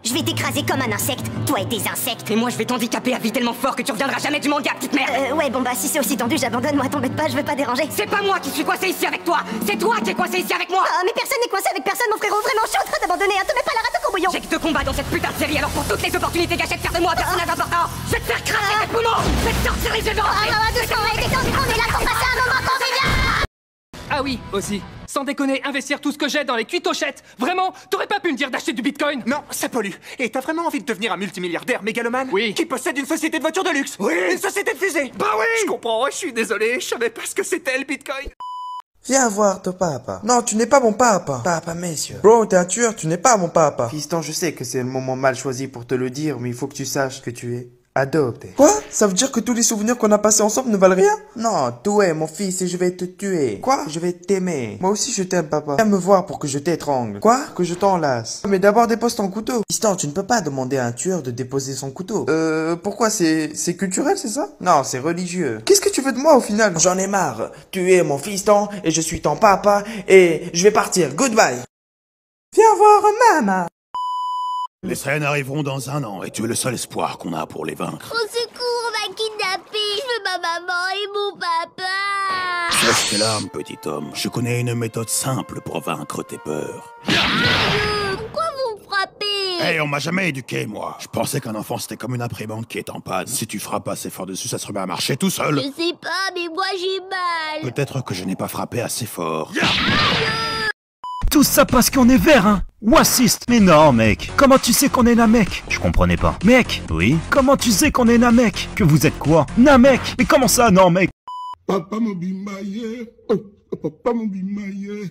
Je vais t'écraser comme un insecte, toi et tes insectes. Et moi je vais t'handicaper à vie tellement fort que tu reviendras jamais du manga, petite merde. Ouais, bon bah si c'est aussi tendu, j'abandonne, moi t'embête pas, je veux pas déranger. C'est pas moi qui suis coincé ici avec toi, c'est toi qui es coincé ici avec moi. Ah mais personne n'est coincé avec personne, mon frérot, vraiment, je suis en train d'abandonner, hein, te mets pas la rate au courbouillon. J'ai que deux combats dans cette putain de série, alors pour toutes les opportunités gâchées de faire de moi un personnage important, je vais te faire cramer tes poumons, je vais te sortir les yeux de Doucement, détends, on est là pour passer un moment convivial. Ah oui, aussi. Sans déconner, investir tout ce que j'ai dans les cuitochettes. Vraiment, t'aurais pas pu me dire d'acheter du bitcoin? Non, ça pollue. Et t'as vraiment envie de devenir un multimilliardaire mégalomane? Oui. Qui possède une société de voitures de luxe? Oui. Une société de fusées? Bah oui. Je comprends, je suis désolé, je savais pas ce que c'était le bitcoin. Viens voir ton papa. Non, tu n'es pas mon papa. Papa, messieurs. Bro, t'es un tueur, tu n'es pas mon papa. Fiston, je sais que c'est le moment mal choisi pour te le dire, mais il faut que tu saches que tu es adopté. Quoi? Ça veut dire que tous les souvenirs qu'on a passés ensemble ne valent rien? Non, tu es mon fils et je vais te tuer. Quoi? Je vais t'aimer. Moi aussi je t'aime, papa. Viens me voir pour que je t'étrangle. Quoi? Que je t'enlace. Mais d'abord dépose ton couteau. Fiston, tu ne peux pas demander à un tueur de déposer son couteau. Pourquoi? C'est culturel, c'est ça? Non, c'est religieux. Qu'est-ce que tu veux de moi au final? J'en ai marre. Tu es mon fiston et je suis ton papa et je vais partir. Goodbye. Viens voir maman. Les Saiyans arriveront dans 1 an et tu es le seul espoir qu'on a pour les vaincre. Au secours, on va kidnapper, je veux ma maman et mon papa. Sèche tes larmes, petit homme. Je connais une méthode simple pour vaincre tes peurs. Pourquoi vous me frappez? Hey, on m'a jamais éduqué, moi. Je pensais qu'un enfant c'était comme une imprimante qui est en panne. Si tu frappes assez fort dessus, ça se remet à marcher tout seul. Je sais pas, mais moi j'ai mal. Peut-être que je n'ai pas frappé assez fort. Tout ça parce qu'on est vert, hein? Ou assiste? Mais non, mec. Comment tu sais qu'on est Namek? Je comprenais pas. Mec? Oui? Comment tu sais qu'on est Namek? Que vous êtes quoi? Namek? Mais comment ça, non, mec? Papa m'obimaye. Papa m'obimaye. Ouais,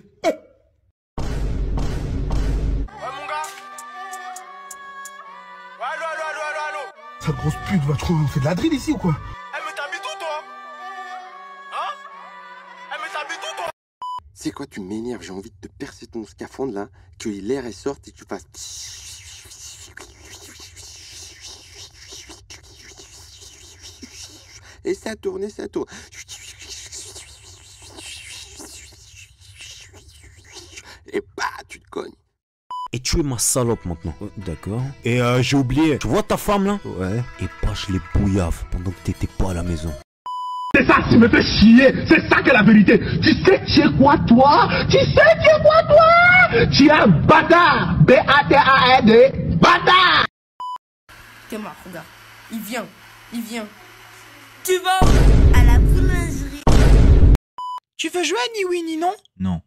mon gars. Allô. Cette grosse pute va trouver, on fait de la drill ici ou quoi? Eh, mais t'habites où, toi? Hein? Eh, mais t'habites où, toi? C'est quoi, tu m'énerves, j'ai envie de te percer ton scaphandre là, que l'air sorte et que tu fasses... Et ça tourne, et ça tourne. Et bah, tu te cognes. Et tu es ma salope maintenant. D'accord. Et j'ai oublié. Tu vois ta femme là? Ouais. Et pas je les bouillave pendant que t'étais pas à la maison. C'est ça qui me fait chier, c'est ça que la vérité. Tu sais tu es quoi toi? Tu es quoi toi? Tu es un bâtard. B-A-T-A-R-D. Bâtard. T'es mort, regarde. Il vient. Tu vas À la boulangerie. Tu veux jouer ni oui ni non? Non.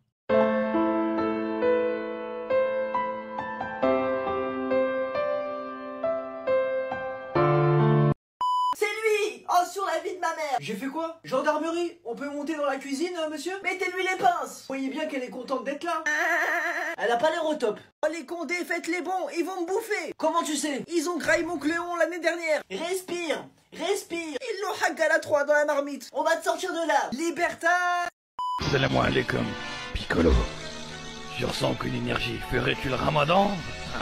Sur la vie de ma mère. J'ai fait quoi? Gendarmerie. On peut monter dans la cuisine, monsieur? Mettez-lui les pinces. Vous voyez bien qu'elle est contente d'être là. Elle a pas l'air au top. Oh les condés, faites-les bons, ils vont me bouffer. Comment tu sais? Ils ont graillé mon Cléon l'année dernière. Respire. Ils l'ont hack à la 3 dans la marmite. On va te sortir de là. Libertad. Salam alaikum, Piccolo. Je ressens qu'une énergie. Ferais-tu le ramadan?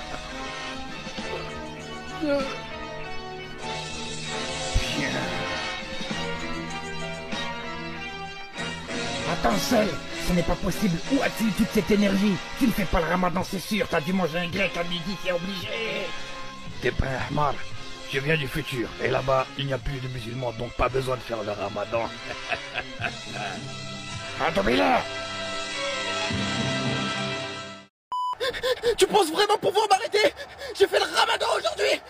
Attends seul, ce n'est pas possible. Où as-tu eu toute cette énergie? Tu ne fais pas le ramadan, c'est sûr. T'as dû manger un grec à midi, c'est obligé. T'es pas un Ahmar. Je viens du futur. Et là-bas, il n'y a plus de musulmans, donc pas besoin de faire le ramadan. Adobila. Tu penses vraiment pouvoir m'arrêter? J'ai fait le ramadan aujourd'hui.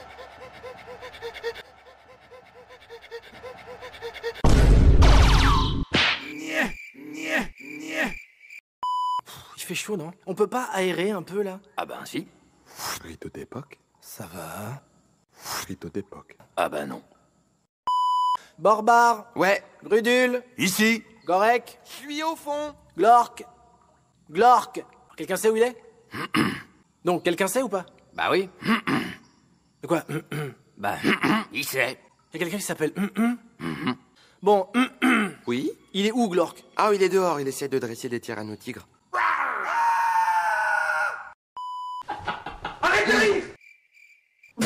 Il fait chaud, non? On peut pas aérer un peu, là? Ah ben si. Frito d'époque. Ça va. Frito d'époque. Ah ben non. Borbar. Ouais. Grudule. Ici. Gorek. Je suis au fond. Glork. Quelqu'un sait où il est? Donc, quelqu'un sait ou pas? Bah oui. De quoi? Bah, il sait. Il y a quelqu'un qui s'appelle Bon, Oui? il est où, Glork? Ah, il est dehors, il essaie de dresser des tyrannotigres. Arrête de rire.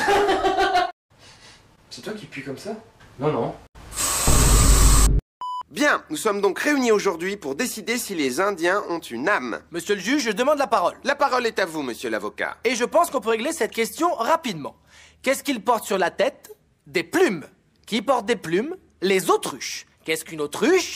C'est toi qui pue comme ça? Non, non. Bien, nous sommes donc réunis aujourd'hui pour décider si les Indiens ont une âme. Monsieur le juge, je demande la parole. La parole est à vous, monsieur l'avocat. Et je pense qu'on peut régler cette question rapidement. Qu'est-ce qu'ils portent sur la tête? Des plumes. Qui porte des plumes? Les autruches. Qu'est-ce qu'une autruche?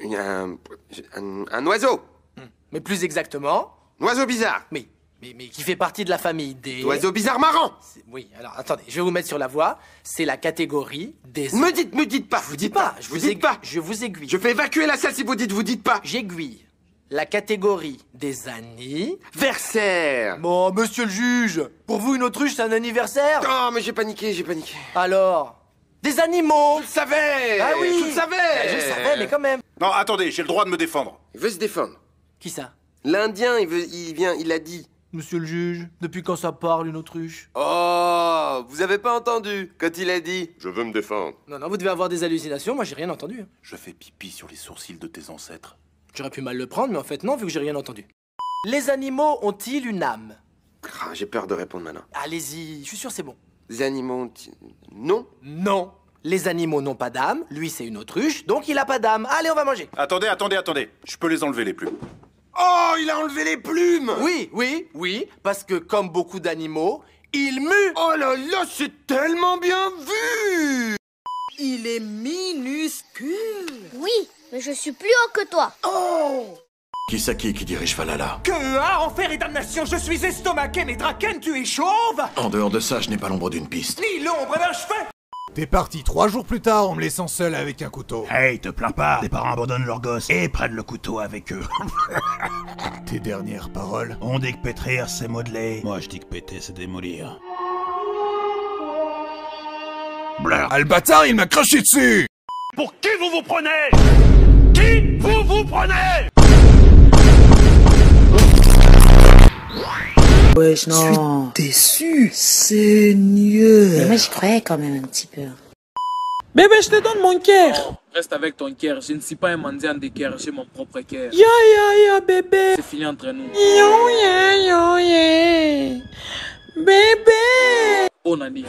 Un oiseau. Mais plus exactement? Un oiseau bizarre. Mais qui fait partie de la famille des... Oiseaux bizarres marrants. Oui, alors attendez, je vais vous mettre sur la voie. C'est la catégorie des... Me dites pas. Je vous dis pas. Je vous aiguille. Je fais évacuer la salle si vous dites pas. J'aiguille. La catégorie des anniversaires. Bon, monsieur le juge, pour vous une autruche c'est un anniversaire? Oh, mais j'ai paniqué. Alors? Des animaux. Je le savais. Ah oui. Je le savais. Je le savais, mais quand même. Non, attendez, j'ai le droit de me défendre. Il veut se défendre. Qui ça? L'Indien, il a dit... Monsieur le juge, depuis quand ça parle une autruche? Oh, vous avez pas entendu quand il a dit « Je veux me défendre ». Non, vous devez avoir des hallucinations, moi j'ai rien entendu. Je fais pipi sur les sourcils de tes ancêtres. J'aurais pu mal le prendre, mais en fait non, vu que j'ai rien entendu. Les animaux ont-ils une âme? J'ai peur de répondre maintenant. Allez-y, je suis sûr c'est bon. Les animaux ont-ils... Non. Non. Les animaux n'ont pas d'âme, lui c'est une autruche, donc il a pas d'âme. Allez, on va manger. Attendez. Je peux les enlever les plumes. Oh, il a enlevé les plumes. Oui, parce que comme beaucoup d'animaux, il mue. Oh là là, c'est tellement bien vu. Il est minuscule. Oui, mais je suis plus haut que toi. Oh. Kisaki qui dirige Falala. Enfer et damnation, je suis estomaqué, mais Draken, tu es chauve. En dehors de ça, je n'ai pas l'ombre d'une piste. Ni l'ombre d'un cheveu. T'es parti 3 jours plus tard en me laissant seul avec un couteau. Hey, te plains pas. Les parents abandonnent leurs gosses et prennent le couteau avec eux. Tes dernières paroles? On dit que pétrir, c'est modeler. Moi, je dis que péter, c'est démolir. Blur. Ah, le bâtard, il m'a craché dessus. Pour qui vous vous prenez? Qui vous vous prenez? Wesh, non. Je suis déçu. Seigneur. Mais moi, j'y croyais quand même un petit peu. Bébé, je te donne mon cœur. Oh, reste avec ton cœur. Je ne suis pas un mendiant de cœur, j'ai mon propre cœur. Ya, bébé. C'est fini entre nous. Yo, bébé. Oh, Nani.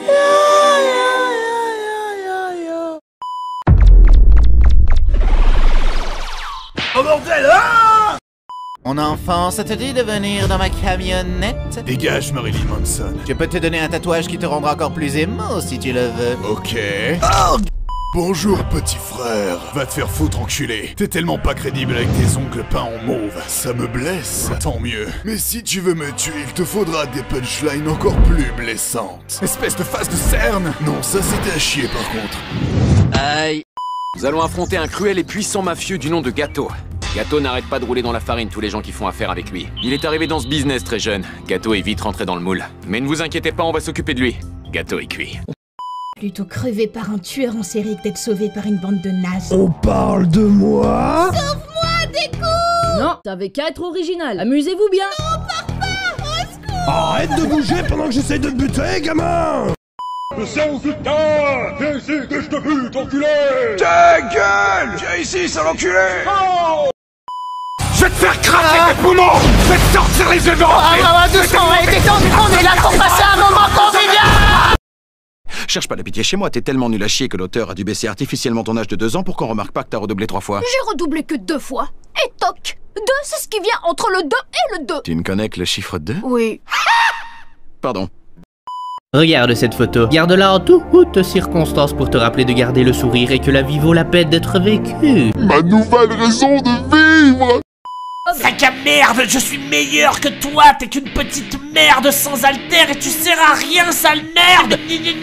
Oh bordel, ah! Mon enfant, ça te dit de venir dans ma camionnette? Dégage, Marilyn Manson. Je peux te donner un tatouage qui te rendra encore plus émo si tu le veux. Ok. Oh, bonjour, petit frère. Va te faire foutre, enculé. T'es tellement pas crédible avec tes ongles peints en mauve. Ça me blesse. Tant mieux. Mais si tu veux me tuer, il te faudra des punchlines encore plus blessantes. Espèce de face de cerne. Non, ça c'était à chier par contre. Aïe. Nous allons affronter un cruel et puissant mafieux du nom de Gato. Gato n'arrête pas de rouler dans la farine tous les gens qui font affaire avec lui. Il est arrivé dans ce business très jeune. Gato est vite rentré dans le moule. Mais ne vous inquiétez pas, on va s'occuper de lui. Gato est cuit. Plutôt crever par un tueur en série que d'être sauvé par une bande de nazes. On parle de moi? Sauve-moi des coups! Non, t'avais qu'à être original. Amusez-vous bien. Non, papa, au secours! Arrête de bouger pendant que j'essaie de te buter, gamin! Le sens de ta! Viens ici que je te bute, enculé! Ta gueule! Viens ici, sale enculé! Oh! Je vais te faire craquer tes poumons! Je vais te sortir les yeux doucement, détendez, on est là pour passer un moment convivial! Cherche pas la pitié chez moi, t'es tellement nul à chier que l'auteur a dû baisser artificiellement ton âge de 2 ans pour qu'on remarque pas que t'as redoublé 3 fois. J'ai redoublé que 2 fois. Et toc! 2, c'est ce qui vient entre le 2 et le 2. Tu ne connais que le chiffre 2? Oui. Pardon. Regarde cette photo. Garde-la en toutes circonstances pour te rappeler de garder le sourire et que la vie vaut la peine d'être vécue. Ma nouvelle raison de vivre! Sac à merde, je suis meilleur que toi, t'es qu'une petite merde sans alter et tu sers à rien, sale merde!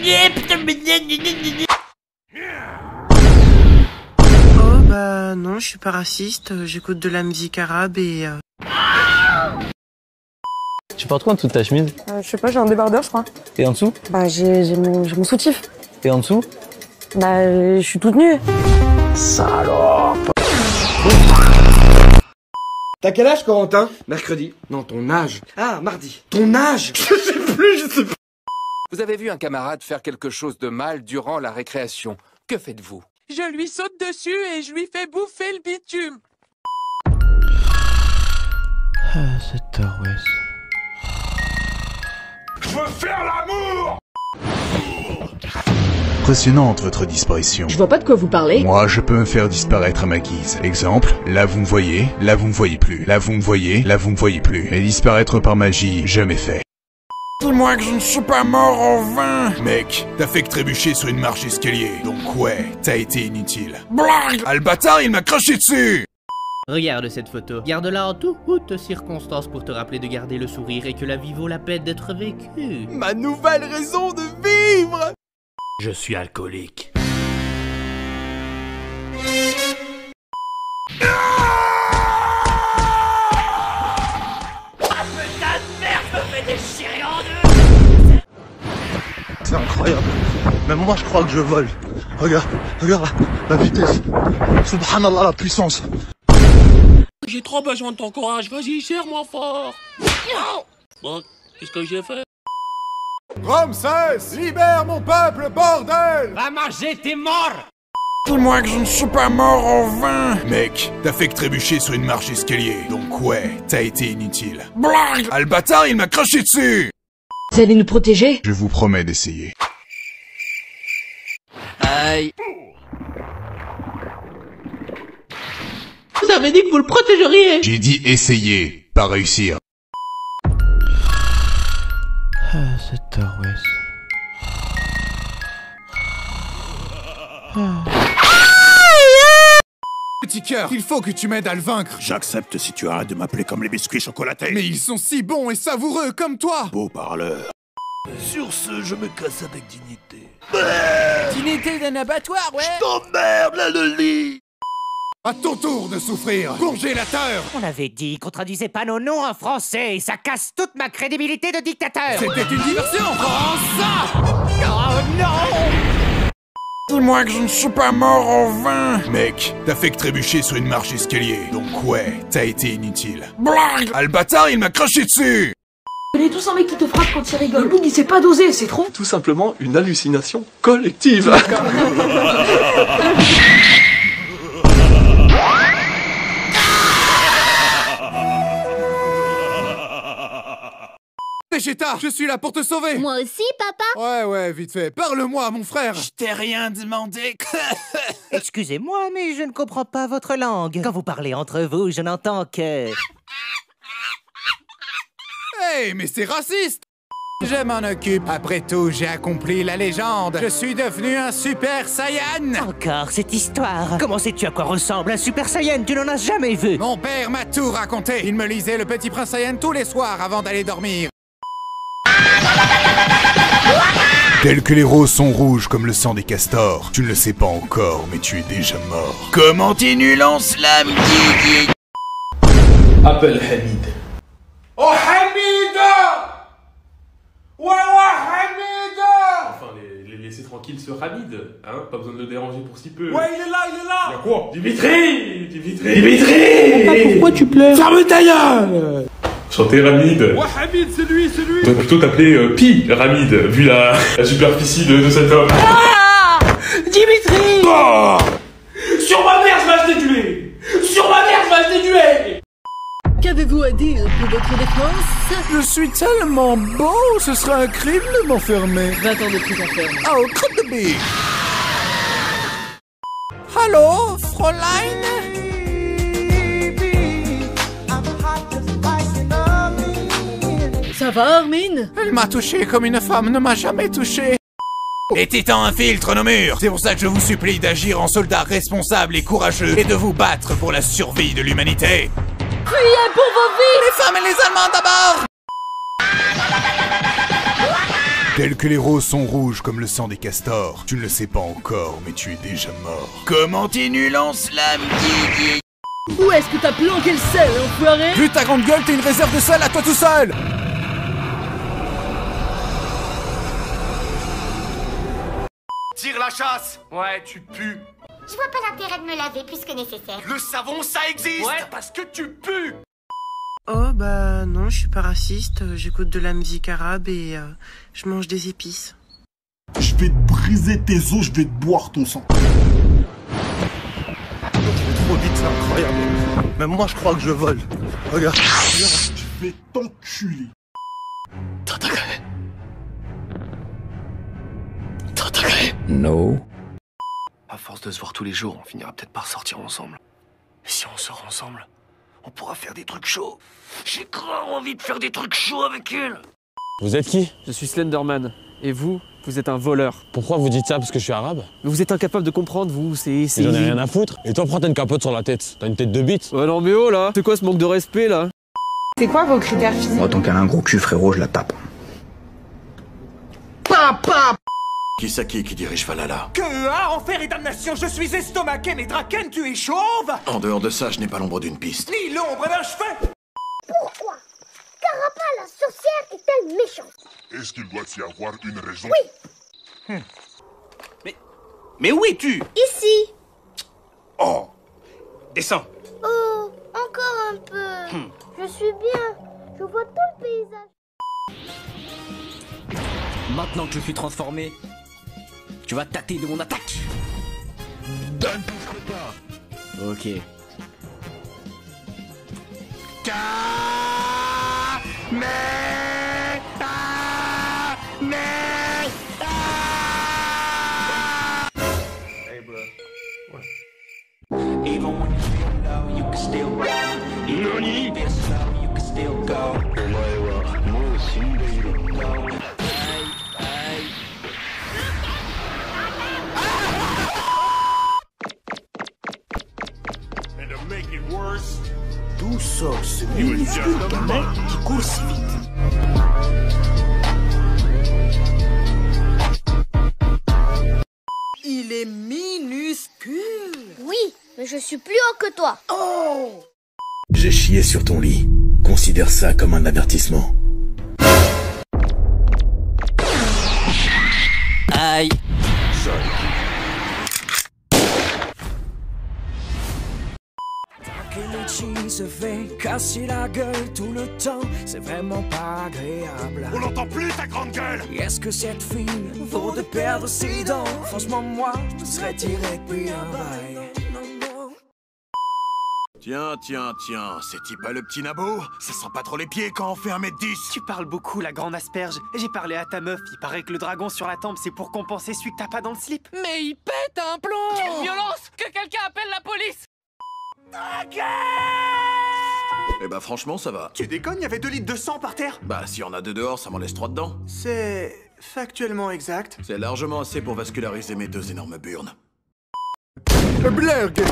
Oh bah non, je suis pas raciste, j'écoute de la musique arabe et... Tu portes quoi en dessous de ta chemise? Je sais pas, j'ai un débardeur, je crois. Et en dessous? Bah, j'ai mon soutif. Et en dessous? Bah, je suis toute nue. Salope! T'as quel âge, Corentin? Mercredi. Non, ton âge. Ah, mardi. Ton âge? Je sais plus. Vous avez vu un camarade faire quelque chose de mal durant la récréation. Que faites-vous? Je lui saute dessus et je lui fais bouffer le bitume. Ah, c'est tard, Wes. Je veux faire l'amour! impressionnante votre disparition. Je vois pas de quoi vous parlez. Moi, je peux me faire disparaître à ma guise. Exemple, là vous me voyez, là vous me voyez plus. Là vous me voyez, là vous me voyez plus. Et disparaître par magie, jamais fait. Dis-moi que je ne suis pas mort en vain. Mec, t'as fait que trébucher sur une marche d'escalier. Donc ouais, t'as été inutile. Blague. Ah, le bâtard, il m'a craché dessus. Regarde cette photo. Garde-la en toutes circonstances pour te rappeler de garder le sourire et que la vie vaut la peine d'être vécue. Ma nouvelle raison de vivre. Je suis alcoolique. C'est incroyable. Même moi je crois que je vole. Regarde, regarde la vitesse. Subhanallah, la puissance. J'ai trop besoin de ton courage, vas-y, serre-moi fort. Bon, qu'est-ce que j'ai fait? Ramsès, libère mon peuple, bordel. Va manger, t'es mort. Dis-moi que je ne suis pas mort en vain. Mec, t'as fait que trébucher sur une marche d'escalier. Donc ouais, t'as été inutile. Blague. Ah, le bâtard, il m'a craché dessus. Vous allez nous protéger? Je vous promets d'essayer. Aïe. Vous avez dit que vous le protégeriez. J'ai dit essayer, pas réussir. Cette West. Petit cœur, il faut que tu m'aides à le vaincre. J'accepte si tu arrêtes de m'appeler comme les biscuits chocolatés. Mais ils sont si bons et savoureux comme toi. Beau parleur. Sur ce, je me casse avec dignité. Dignité d'un abattoir, ouais. Je t'emmerde, là, le lit. À ton tour de souffrir, congélateur. On avait dit qu'on traduisait pas nos noms en français et ça casse toute ma crédibilité de dictateur. C'était une diversion. Prends ça. Oh non. Dis-moi que je ne suis pas mort en vain. Mec, t'as fait que trébucher sur une marche d'escalier. Donc ouais, t'as été inutile. Blague. Ah, le bâtard, il m'a craché dessus. On est tous un mec qui te frappe quand il rigole. Le bouc il sait pas doser, c'est trop. Tout simplement une hallucination collective. Vegeta, je suis là pour te sauver. Moi aussi, papa. Ouais, vite fait. Parle-moi, mon frère. Je t'ai rien demandé. Excusez-moi, mais je ne comprends pas votre langue. Quand vous parlez entre vous, je n'entends que... Hey, mais c'est raciste. Je m'en occupe. Après tout, j'ai accompli la légende. Je suis devenu un Super Saiyan. Encore cette histoire. Comment sais-tu à quoi ressemble un Super Saiyan? Tu n'en as jamais vu. Mon père m'a tout raconté. Il me lisait Le Petit Prince Saiyan tous les soirs avant d'aller dormir. Tels que les roses sont rouges comme le sang des castors. Tu ne le sais pas encore, mais tu es déjà mort. Comment t'es en slam, Guigui? Appelle Hamid. Oh Hamid! Ouais, Hamid! Enfin, laissez tranquille ce Hamid, hein? Pas besoin de le déranger pour si peu. Ouais, il est là! Y'a quoi? Dimitri! Pourquoi tu pleures? Ferme ta gueule! Chantez Hamid. Ouais, Hamid, c'est lui! On doit plutôt t'appeler Pi Hamid, vu la superficie de cet homme. Ah! Dimitri! Oh sur ma mère, je vais acheter du lait! Sur ma mère, je vais acheter du lait! Qu'avez-vous à dire pour votre défense? Je suis tellement beau, ce serait un crime de m'enfermer. 20 ans de prison ferme. Oh, crotte de bille. Hallo, Fräulein? Ça va, Armin? Elle m'a touché comme une femme ne m'a jamais touché. Les titans infiltrent nos murs. C'est pour ça que je vous supplie d'agir en soldat responsable et courageux et de vous battre pour la survie de l'humanité. Fuyez pour vos vies! Les femmes et les Allemands d'abord! Tels que les roses sont rouges comme le sang des castors. Tu ne le sais pas encore, mais tu es déjà mort. Comment t'es nul en slam, Guigui? Où est-ce que t'as planqué le sel, enfoiré? Vu ta grande gueule, t'es une réserve de sel à toi tout seul! Tire la chasse! Ouais, tu pues. Je vois pas l'intérêt de me laver plus que nécessaire. Le savon, ça existe! Ouais, parce que tu pues! Oh bah non, je suis pas raciste, j'écoute de la musique arabe et je mange des épices. Je vais te briser tes os, je vais te boire ton sang. Trop vite, c'est incroyable. Même moi je crois que je vole. Regarde. Je vais t'enculer. T'as No. À force de se voir tous les jours, on finira peut-être par sortir ensemble. Et si on sort ensemble, on pourra faire des trucs chauds. J'ai grave envie de faire des trucs chauds avec elle. Vous êtes qui? Je suis Slenderman. Et vous, vous êtes un voleur. Pourquoi vous dites ça? Parce que je suis arabe? Mais vous êtes incapable de comprendre, vous, c'est... J'en ai rien à foutre. Et toi, pourquoi t'as une capote sur la tête? T'as une tête de bite? Ouais non mais oh là! C'est quoi ce manque de respect là? C'est quoi vos critères physiques? Moi, tant qu'elle a un gros cul, frérot, je la tape. Papa! Qui c'est qui dirige Valhalla? Enfer et damnation, je suis estomaqué, mais Draken, tu es chauve! En dehors de ça, je n'ai pas l'ombre d'une piste. Ni l'ombre d'un cheveu! Pourquoi Carapa la sorcière est-elle méchante? Est-ce qu'il doit y avoir une raison? Oui. Mais où es-tu? Ici. Oh! Descends. Oh, encore un peu. Je suis bien. Je vois tout le paysage. Maintenant que je suis transformé, tu vas tâter de mon attaque. Donne ton quota. Ok. Hey, bro. What? Even when you feel low, you can still go. Even when you feel slow, you can still go. And to make it worse, D'où sort ce minuscule gamin qui court si vite? Il est minuscule. Oui, mais je suis plus haut que toi. Oh! J'ai chié sur ton lit. Considère ça comme un avertissement. Aïe. Que le cheese se fait casser la gueule tout le temps, c'est vraiment pas agréable. on n'entend plus ta grande gueule. Est-ce que cette fille vaut de perdre ses dents? Franchement, moi, je serais tiré depuis un bail. Tiens, c'est-il pas le petit nabo? Ça sent pas trop les pieds quand on fait 1m10. Tu parles beaucoup, la grande asperge. J'ai parlé à ta meuf, il paraît que le dragon sur la tempe, c'est pour compenser celui que t'as pas dans le slip. Mais il pète un plomb! Quelle violence! Que quelqu'un appelle la police! Eh bah franchement, ça va. Tu déconnes, il y avait 2 litres de sang par terre? Bah si on a 2 dehors, ça m'en laisse 3 dedans. C'est factuellement exact. C'est largement assez pour vasculariser mes 2 énormes burnes. Blurg!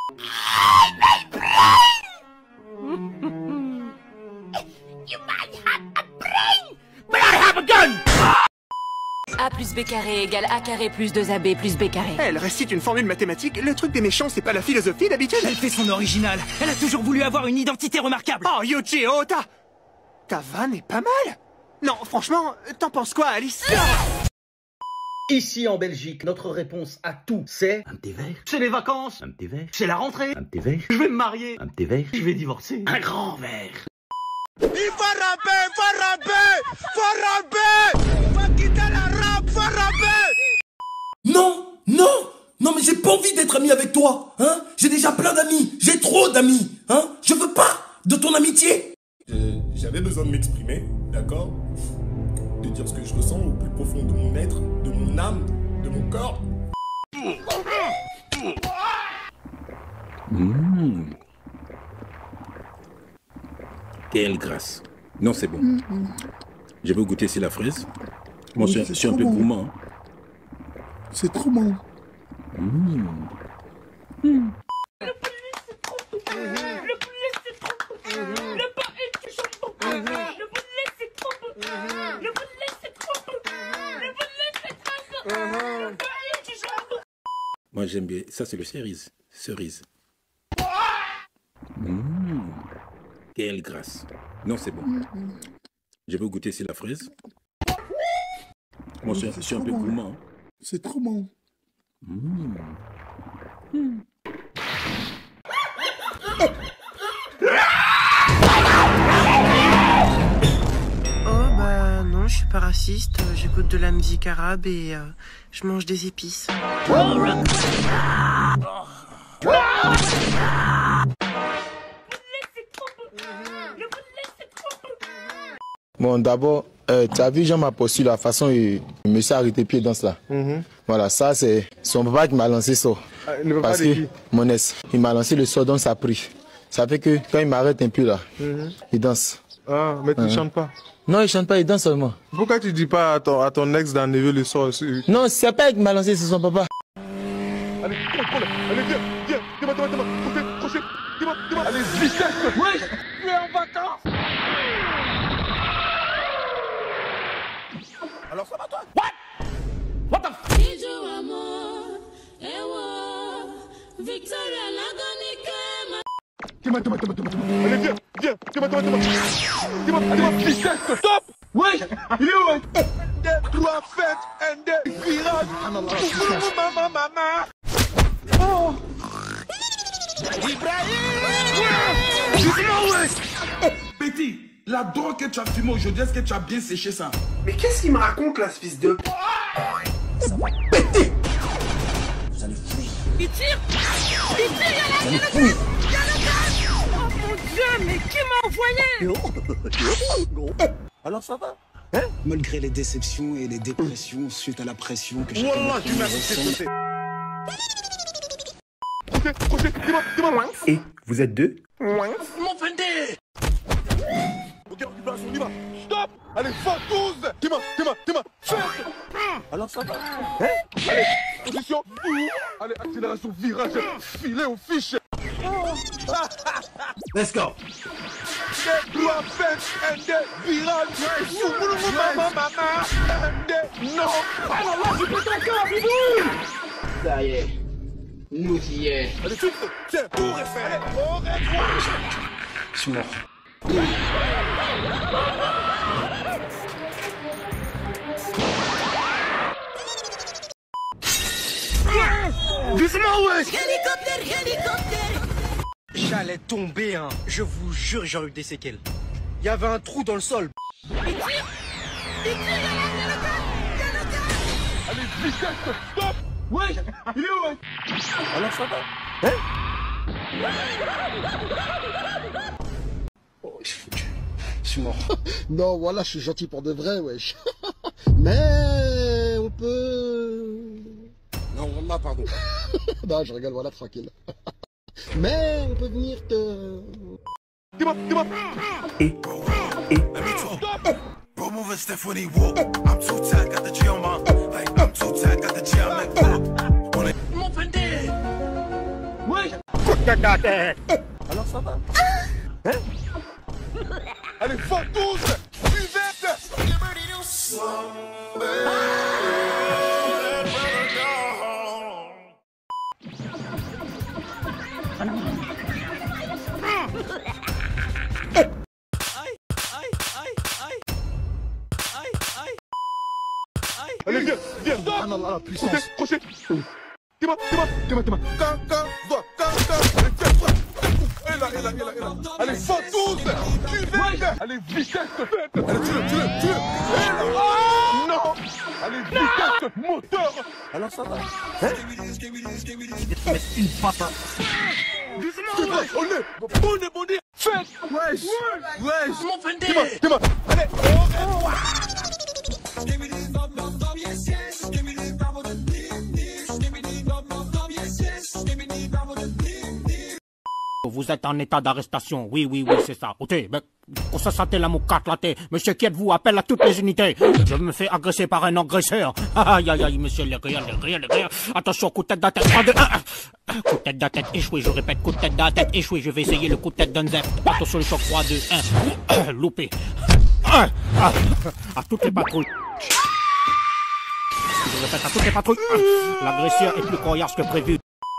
You might have a brain, but I have a gun! A plus B carré égale A carré plus 2AB plus B carré. Elle récite une formule mathématique, le truc des méchants c'est pas la philosophie d'habitude. Elle fait son original, elle a toujours voulu avoir une identité remarquable. Oh Yuji Ota! Ta vanne est pas mal. Non, franchement, t'en penses quoi Alice? Ici en Belgique, notre réponse à tout, c'est un petit verre. C'est les vacances. Un petit verre. C'est la rentrée. Un petit verre. Je vais me marier. Un petit verre. Je vais divorcer. Un grand verre. Il faut ramper! Faut quitter la rap, faut ramper! Non, mais j'ai pas envie d'être ami avec toi, hein. J'ai déjà plein d'amis, j'ai trop d'amis, hein. Je veux pas de ton amitié. J'avais besoin de m'exprimer, d'accord? De dire ce que je ressens au plus profond de mon être, de mon âme, de mon corps. Quelle grâce. Non, c'est bon. Je veux goûter, c'est la fraise. Moi, Oui, je suis un peu gourmand. C'est trop bon. Moi, j'aime bien. Ça, c'est le cerise. Cerise. Quelle grâce. Non, c'est bon. Je veux goûter, c'est la fraise. Moi, je suis un peu gourmand. C'est trop bon. Oh bah non, je suis pas raciste, j'écoute de la musique arabe et je mange des épices. Bon, d'abord, tu as vu, Jean m'a poursuivi la façon il me s'est arrêté pied dans cela. Voilà, ça c'est son papa qui m'a lancé ça. Parce que mon ex, il m'a lancé le sort, donc ça a pris. Ça fait que quand il m'arrête un peu là, il danse. Ah, mais tu ne chantes pas? Non, il chante pas, il danse seulement. Pourquoi tu dis pas à ton ex d'enlever le sort aussi? Non, c'est pas elle qui m'a lancé, c'est son papa. Allez, allez, viens, dis-moi, crochet, dis-moi, allez, vitesse. Ouais, tu es en vacances. Alors ça va toi? What the f... Dis-moi. Allez, viens, dis-moi, vitesse, stop. Ouais, il est où? Des trois fêtes et des virages. Maman. Oh. Petit, la drogue que tu as fumée aujourd'hui, est-ce que tu as bien séché ça? Mais qu'est-ce qu'il me raconte là, ce fils de... Petit! Vous allez fuir. Il tire, il y a le gaz. Oh mon Dieu, mais qui m'a envoyé? Alors ça va? Malgré les déceptions et les dépressions suite à la pression que j'ai... Wallah, tu m'as fait. Dis-moi. Et vous êtes deux? Mon Fendi. Ok, occupation, on y va. Stop. Allez, fantouze. Dis-moi. Faites. Alors ça va? Allez, position. Allez, accélération, virage. Filet aux fiches. Let's go. Des trois fêtes et des virages. Maman. Non. Alors là, tu peux ton corps, bidou. Ça y est. Nous y est. Allez, fixe. Tiens, tour est fait. Allez, au revoir. Je suis mort. Doucement, ouais. Hélicoptère. J'allais tomber, hein. Je vous jure, j'aurais eu des séquelles. Il y avait un trou dans le sol. Il tire, il y a le gaz. Allez, vitesse, stop. Ouais, il est où? Alors ça va? Oh, je suis foutu. Je suis mort. Non, voilà, je suis gentil pour de vrai, wesh. Mais on peut... Non, wallah, pardon. Non, je rigole, voilà, tranquille. Mais on peut venir te... Dis-moi. Et... Bro, moving Stephanie Wolf. I'm too tight, got the G on my... Like, I'm too tight, got the G on my... Mon Fendi. Ouais. Alors ça va? Allez, fantouze. Buvette. Allez, viens. Subhanallah, la puissance. Crochet. Dis-moi. Quand. Elle là. Allez, fantouze. Buvette. Allez, vitesse, fête. Allez, tue-le. Non. Allez, vitesse, moteur. Alors ça va? Une patate. Bondé. Fête. Wesh. Mon Fendi. Dis-moi. Allez. Vous êtes en état d'arrestation. Oui, c'est ça. Ok, mais pour ça sentait la moucate là, monsieur, qui êtes-vous? Appelle à toutes les unités. Je me fais agresser par un agresseur. Aïe, monsieur, les rires. Attention, coup de tête dans la tête. 3, 2, 1. Coup de tête dans la tête échoué, je répète, coup de tête dans la tête échoué. Je vais essayer le coup de tête d'un zep. Attention, le choc, 3, 2, 1. Loupé. À toutes les patrouilles. Je répète, à toutes les patrouilles. L'agresseur est plus coriace que prévu.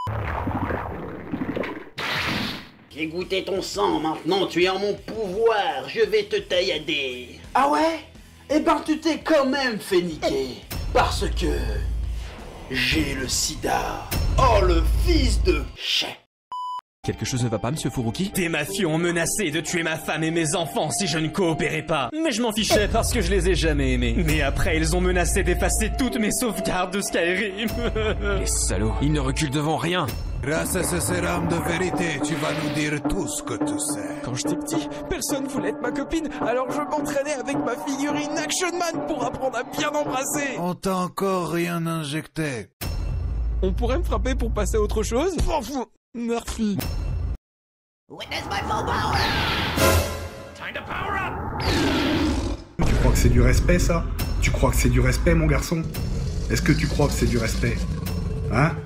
J'ai goûté ton sang, maintenant tu es en mon pouvoir, je vais te taillader. Ah ouais? Eh ben tu t'es quand même fait niquer. Parce que... j'ai le sida. Oh, le fils de chien. Quelque chose ne va pas, monsieur Furuki? Des mafieux ont menacé de tuer ma femme et mes enfants si je ne coopérais pas. Mais je m'en fichais parce que je les ai jamais aimés. Mais après, ils ont menacé d'effacer toutes mes sauvegardes de Skyrim. Les salauds, ils ne reculent devant rien. Grâce à ce sérum de vérité, tu vas nous dire tout ce que tu sais. Quand j'étais petit, personne voulait être ma copine, alors je m'entraînais avec ma figurine Action Man pour apprendre à bien embrasser. On t'a encore rien injecté. On pourrait me frapper pour passer à autre chose? Merci. Witness my full power! Time to power up! Tu crois que c'est du respect, ça? Tu crois que c'est du respect, mon garçon? Est-ce que tu crois que c'est du respect? Hein?